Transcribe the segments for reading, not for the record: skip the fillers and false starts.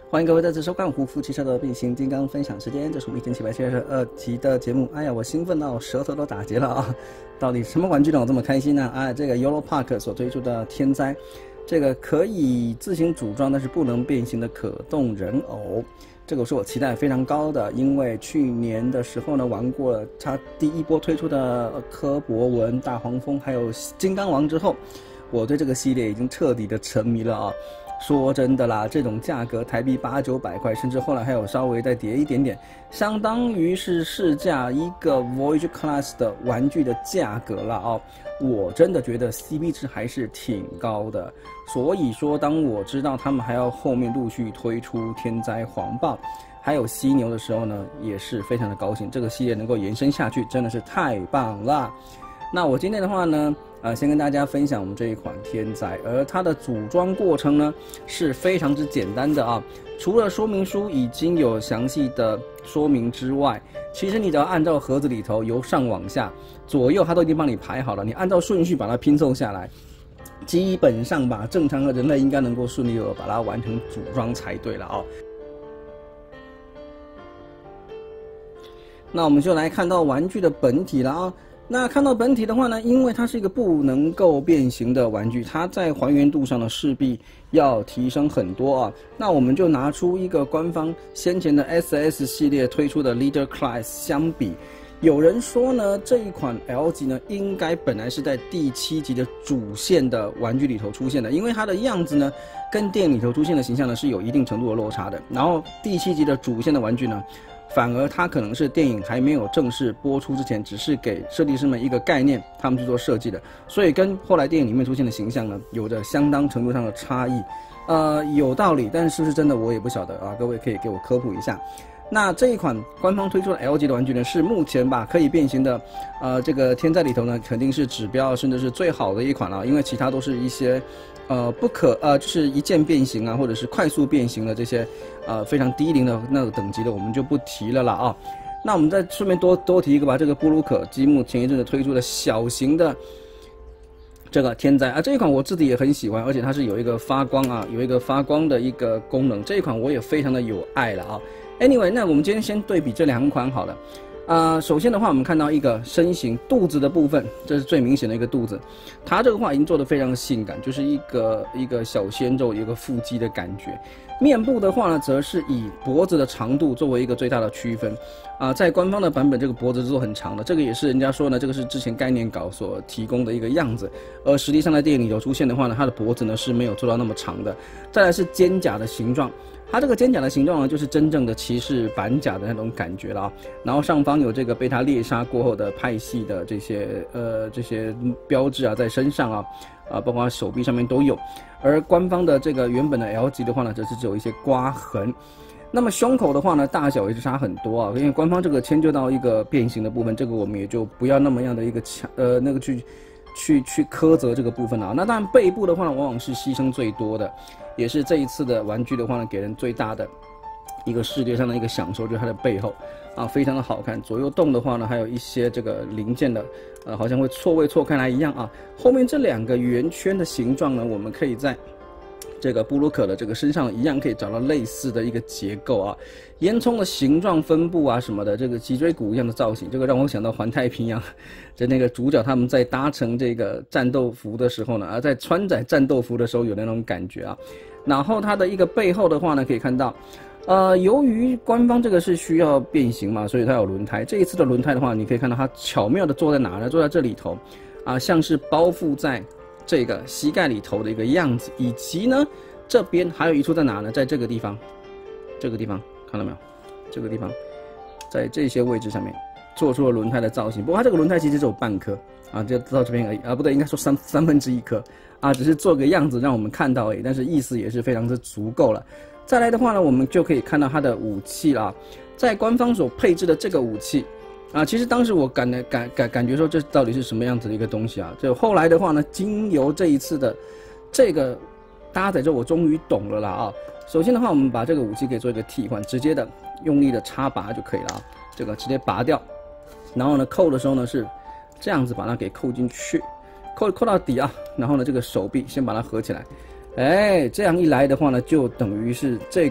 欢迎各位再次收看胡夫汽车的变形金刚分享时间，这是我们1772集的节目。哎呀，我兴奋到舌头都打结了啊！到底什么玩具让我这么开心呢？啊，这个 Europark 所推出的天灾，这个可以自行组装但是不能变形的可动人偶，这个是我期待非常高的，因为去年的时候呢玩过了它第一波推出的柯博文、大黄蜂还有金刚王之后，我对这个系列已经彻底的沉迷了啊！说真的啦，这种价格台币800-900块，甚至后来还有稍微再跌一点点，相当于是市价一个 Voyage Class 的玩具的价格了哦。我真的觉得 CP 值还是挺高的，所以说当我知道他们还要后面陆续推出天灾黄豹还有犀牛的时候呢，也是非常的高兴，这个系列能够延伸下去真的是太棒了。那我今天的话呢先跟大家分享我们这一款天灾，而它的组装过程呢是非常之简单的啊。除了说明书已经有详细的说明之外，其实你只要按照盒子里头由上往下左右它都已经帮你排好了，你按照顺序把它拼凑下来，基本上吧正常的人类应该能够顺利的把它完成组装才对了啊。那我们就来看到玩具的本体了啊。那看到本体的话呢，因为它是一个不能够变形的玩具，它在还原度上呢势必要提升很多啊。那我们就拿出一个官方先前的 SS 系列推出的 Leader Class 相比，有人说呢这一款 L 级呢应该本来是在第7集的主线的玩具里头出现的，因为它的样子呢跟电影里头出现的形象呢是有一定程度的落差的。然后第7集的主线的玩具呢，反而它可能是电影还没有正式播出之前，只是给设计师们一个概念，他们去做设计的，所以跟后来电影里面出现的形象呢，有着相当程度上的差异。有道理，但是不是真的我也不晓得啊，各位可以给我科普一下。那这一款官方推出的 L 级的玩具呢，是目前吧可以变形的，这个天灾里头呢，肯定是指标甚至是最好的一款了，因为其他都是一些就是一键变形啊，或者是快速变形的这些非常低龄的那个等级的，我们就不提了啦啊。那我们再顺便多提一个吧，这个布鲁可积木前一阵子推出的小型的这个天灾啊，这一款我自己也很喜欢，而且它是有一个发光啊，有一个发光的一个功能，这一款我也非常的有爱了啊。Anyway， 那我们今天先对比这两款好了。首先的话，我们看到一个身形肚子的部分，这是最明显的一个肚子，它这个话已经做得非常性感，就是一个小鲜肉，有一个腹肌的感觉。面部的话呢，则是以脖子的长度作为一个最大的区分。在官方的版本，这个脖子是做很长的，这个也是人家说呢，这个是之前概念稿所提供的一个样子。而实际上在电影里头出现的话呢，它的脖子呢是没有做到那么长的。再来是肩甲的形状。它这个肩甲的形状呢，就是真正的骑士板甲的那种感觉了啊。然后上方有这个被他猎杀过后的派系的这些标志啊，在身上啊，包括手臂上面都有。而官方的这个原本的 L 级的话呢，则是只有一些刮痕。那么胸口的话呢，大小也是差很多啊，因为官方这个迁就到一个变形的部分，这个我们也就不要那么样的一个去苛责这个部分啊。那当然背部的话呢，往往是牺牲最多的。也是这一次的玩具的话呢，给人最大的一个视觉上的一个享受，就是它的背后啊，非常的好看。左右动的话呢，还有一些这个零件的，好像会错位错开来一样啊。后面这两个圆圈的形状呢，我们可以在这个布鲁可的这个身上一样可以找到类似的一个结构啊。烟囱的形状分布啊什么的，这个脊椎骨一样的造型，这个让我想到环太平洋，就那个主角他们在搭乘这个战斗服的时候呢，在穿载战斗服的时候有那种感觉啊。然后它的一个背后的话呢，可以看到，由于官方这个是需要变形嘛，所以它有轮胎。这一次的轮胎的话，你可以看到它巧妙的坐在哪呢？坐在这里头，像是包覆在这个膝盖里头的一个样子，以及呢，这边还有一处在哪呢？在这个地方，看到没有？这个地方，在这些位置上面做出了轮胎的造型。不过它这个轮胎其实只有半颗啊，就到这边而已啊，不对，应该说三分之一颗啊，只是做个样子让我们看到而已，但是意思也是非常之足够了。再来的话呢，我们就可以看到它的武器啦，在官方所配置的这个武器。其实当时我感觉说这到底是什么样子的一个东西啊？就后来的话呢，经由这一次的这个搭载之后，我终于懂了啦啊！首先的话，我们把这个武器可以做一个替换，直接的用力的插拔就可以了啊。这个直接拔掉，然后呢扣的时候呢是这样子把它给扣进去，扣到底啊。然后呢这个手臂先把它合起来，哎，这样一来的话呢，就等于是这个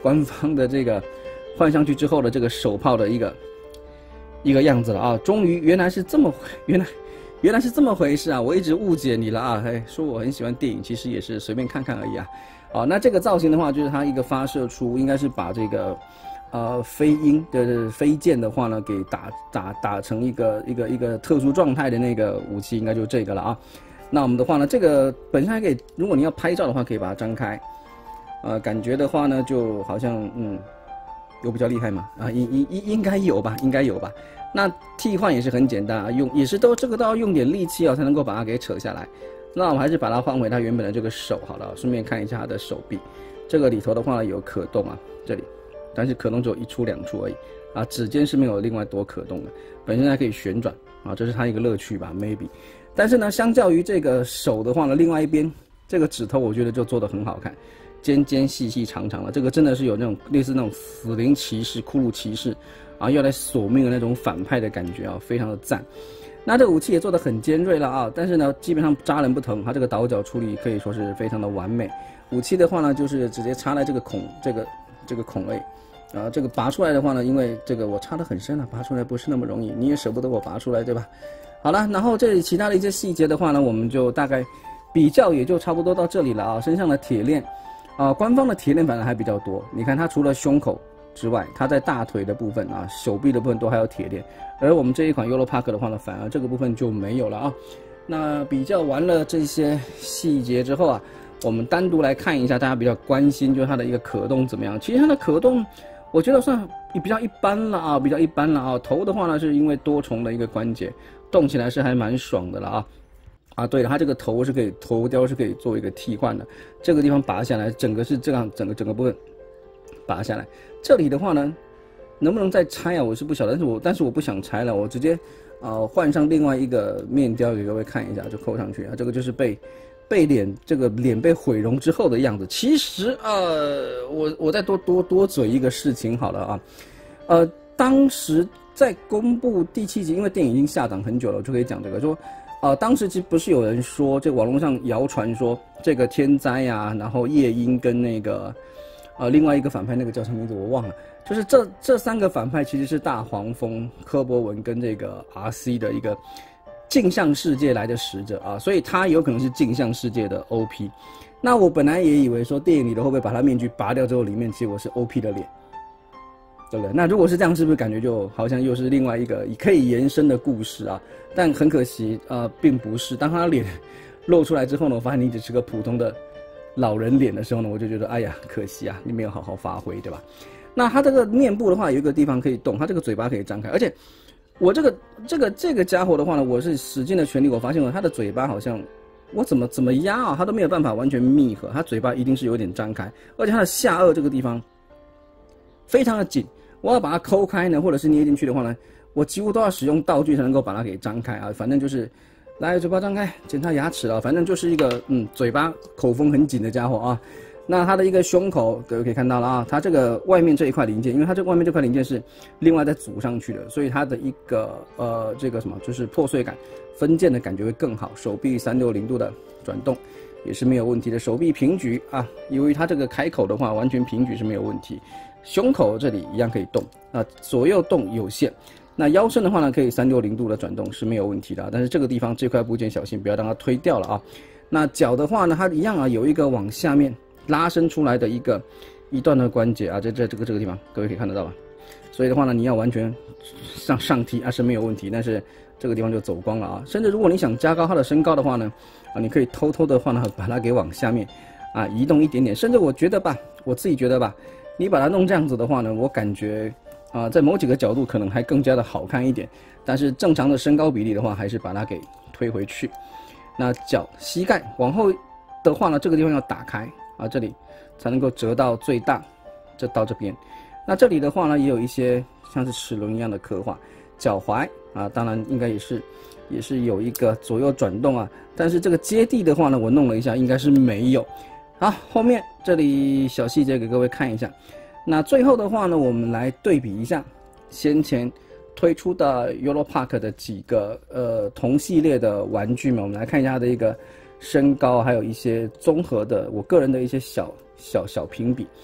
官方的这个换上去之后的这个手炮的一个样子了啊！终于原来是这么回事啊！我一直误解你了啊！说我很喜欢电影，其实也是随便看看而已啊。好，那这个造型的话，就是它一个发射出，应该是把这个飞鹰的飞剑的话呢，给打成一个特殊状态的那个武器，应该就是这个了啊。那我们的话呢，这个本身还可以，如果你要拍照的话，可以把它张开，感觉的话呢，就好像有比较厉害嘛？应该有吧，应该有吧。那替换也是很简单啊，也是这个都要用点力气才能够把它给扯下来。那我们还是把它换回它原本的这个手好了，顺便看一下它的手臂。这个里头的话呢有可动啊，这里，但是可动只有1处2处而已啊，指尖是没有另外多可动的，本身还可以旋转啊，这是它一个乐趣吧 ，maybe。但是呢，相较于这个手的话呢，另外一边这个指头我觉得就做得很好看，尖尖细细长长的，这个真的是有那种类似那种死灵骑士、骷髅骑士啊，要来索命的那种反派的感觉啊，非常的赞。那这个武器也做得很尖锐了啊，但是呢，基本上扎人不疼，它这个倒角处理可以说是非常的完美。武器的话呢，就是直接插在这个孔，这个孔位，这个拔出来的话呢，因为这个我插得很深了，拔出来不是那么容易，你也舍不得我拔出来，对吧？好了，然后这里其他的一些细节的话呢，我们就大概比较也就差不多到这里了啊。身上的铁链，官方的铁链反正还比较多，你看它除了胸口之外，它在大腿的部分啊、手臂的部分都还有铁链，而我们这一款 Europark 的话呢，反而这个部分就没有了啊。那比较完了这些细节之后啊，我们单独来看一下大家比较关心，就是它的一个可动怎么样？其实它的可动，我觉得算比较一般了啊，比较一般了啊。头的话呢，是因为多重的一个关节，动起来是还蛮爽的了啊。对了，它这个头是可以，头雕是可以做一个替换的，这个地方拔下来，整个是这样，整个部分拔下来。这里的话呢，能不能再拆啊？我是不晓得，但是我不想拆了，我直接换上另外一个面雕给各位看一下，就扣上去啊。这个就是被这个脸被毁容之后的样子。其实我再多嘴一个事情好了啊，当时在公布第7集，因为电影已经下档很久了，我就可以讲这个说。当时其实不是有人说，这网络上谣传说这个天灾啊，然后夜莺跟那个另外一个反派那个叫什么名字我忘了，就是这3个反派其实是大黄蜂、柯博文跟这个 RC 的一个镜像世界来的使者啊，所以他有可能是镜像世界的 OP。那我本来也以为说电影里的会不会把他面具拔掉之后，里面结果是 OP 的脸。对不对？那如果是这样，是不是感觉就好像又是另外一个可以延伸的故事啊？但很可惜，并不是。当他脸露出来之后呢，我发现你只是个普通的老人脸的时候呢，我就觉得，哎呀，可惜啊，你没有好好发挥，对吧？那他这个面部的话，有一个地方可以动，他这个嘴巴可以张开，而且我这个家伙的话呢，我是使尽了全力，我发现了他的嘴巴好像我怎么压啊，他都没有办法完全密合，他嘴巴一定是有点张开，而且他的下颚这个地方非常的紧。我要把它抠开呢，或者是捏进去的话呢，我几乎都要使用道具才能够把它给张开啊。反正就是来嘴巴张开，检查牙齿啊，反正就是一个嘴巴口风很紧的家伙啊。那它的一个胸口，各位可以看到了啊，它这个外面这一块零件，因为它这外面这块零件是另外再组上去的，所以它的一个这个什么就是破碎感、分件的感觉会更好。手臂360度的转动也是没有问题的，手臂平举啊，由于它这个开口的话完全平举是没有问题。胸口这里一样可以动啊，左右动有限。那腰身的话呢，可以360度的转动是没有问题的，但是这个地方这块部件小心不要让它推掉了啊。那脚的话呢，它一样啊，有一个往下面拉伸出来的一段的关节啊，这个地方，各位可以看得到吧？所以的话呢，你要完全上踢是没有问题，但是这个地方就走光了啊。甚至如果你想加高它的身高的话呢，你可以偷偷的话呢，把它给往下面移动一点点。甚至我自己觉得吧。你把它弄这样子的话呢，我感觉在某几个角度可能还更加的好看一点，但是正常的身高比例的话，还是把它给推回去。那脚膝盖往后的话呢，这个地方要打开啊，这里才能够折到最大，这到这边。那这里的话呢，也有一些像是齿轮一样的刻画。脚踝当然应该也是有一个左右转动啊，但是这个接地的话呢，我弄了一下，应该是没有。好，后面这里小细节给各位看一下。那最后的话呢，我们来对比一下先前推出的 Europark 的几个同系列的玩具们，我们来看一下它的一个身高，还有一些综合的我个人的一些小评比。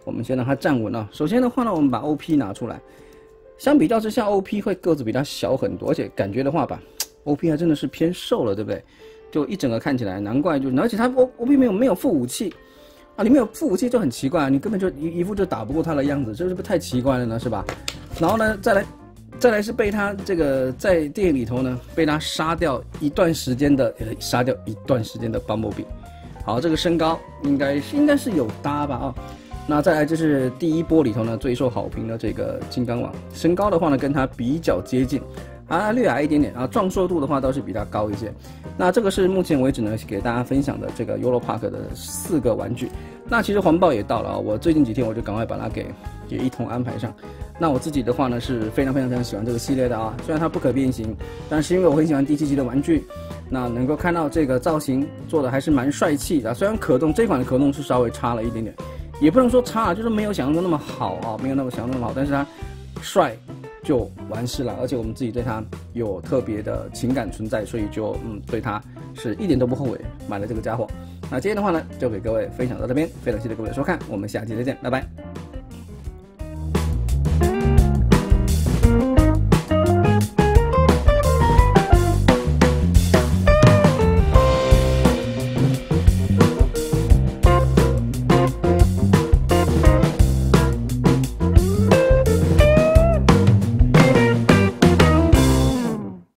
我们先让它站稳啊。首先的话呢，我们把 OP 拿出来，相比较之下 ，OP 会个子比它小很多，而且感觉的话吧 ，OP 还真的是偏瘦了，对不对？就一整个看起来，难怪就，而且它 OP 没有副武器啊，你没有副武器就很奇怪，你根本就一副就打不过它的样子，这是不是太奇怪了呢？是吧？然后呢，再来是被他这个在电影里头呢，被他杀掉一段时间的Bumblebee。好，这个身高应该是有搭吧啊。那再来就是第一波里头呢最受好评的这个金刚王，身高的话呢跟他比较接近，啊略矮一点点啊，壮硕度的话倒是比他高一些。那这个是目前为止呢给大家分享的这个 Europark 的4个玩具。那其实环保也到了啊，我最近几天我就赶快把它给一同安排上。那我自己的话呢是非常喜欢这个系列的啊，虽然它不可变形，但是因为我很喜欢第7集的玩具，那能够看到这个造型做的还是蛮帅气的。虽然可动这款的可动是稍微差了一点点，也不能说差，就是没有想象中那么好啊，没有那么想象中那么好，但是它帅就完事了，而且我们自己对它有特别的情感存在，所以就对它是一点都不后悔买了这个家伙。那今天的话呢，就给各位分享到这边，非常谢谢各位的收看，我们下期再见，拜拜。